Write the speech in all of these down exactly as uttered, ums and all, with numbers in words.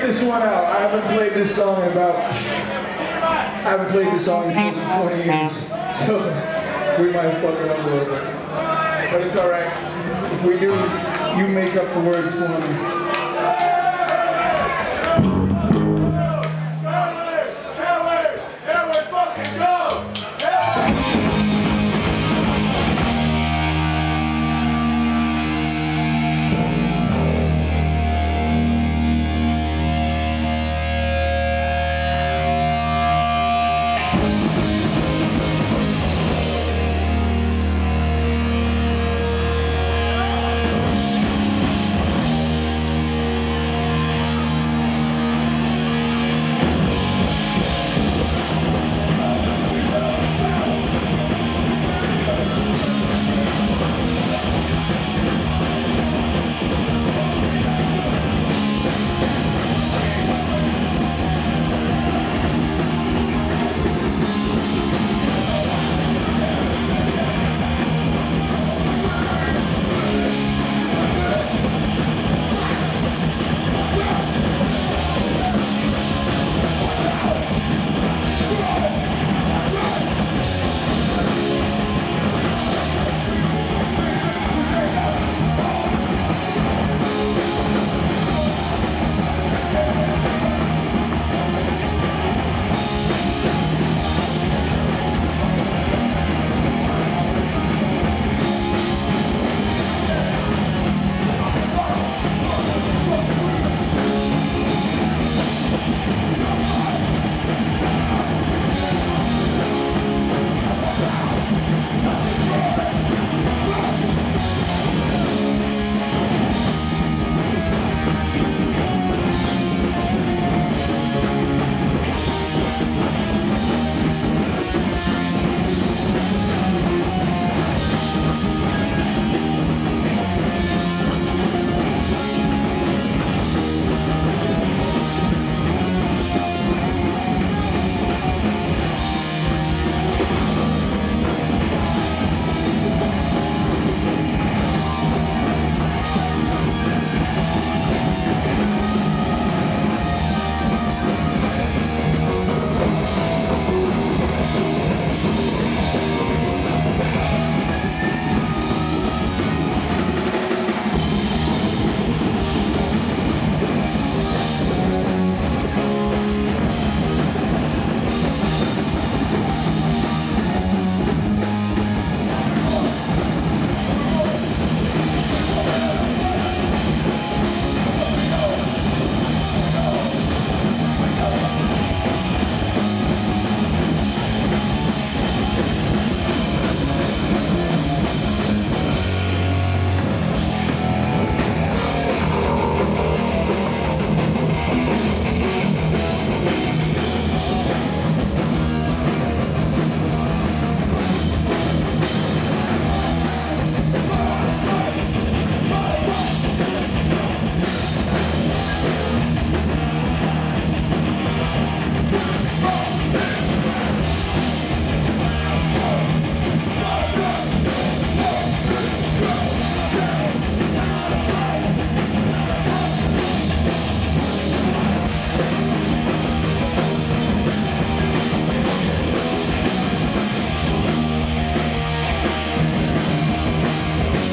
this one out. I haven't played this song in about, I haven't played this song in close to twenty years, so we might fuck it up a little bit. But it's alright. If we do, you make up the words for me.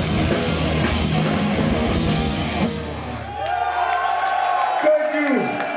Thank you.